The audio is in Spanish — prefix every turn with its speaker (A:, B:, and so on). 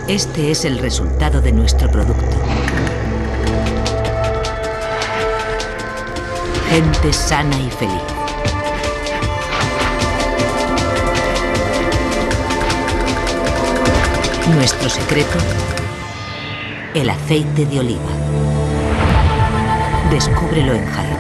A: Este es el resultado de nuestro producto. Gente sana y feliz. Nuestro secreto, el aceite de oliva. Descúbrelo en Haier.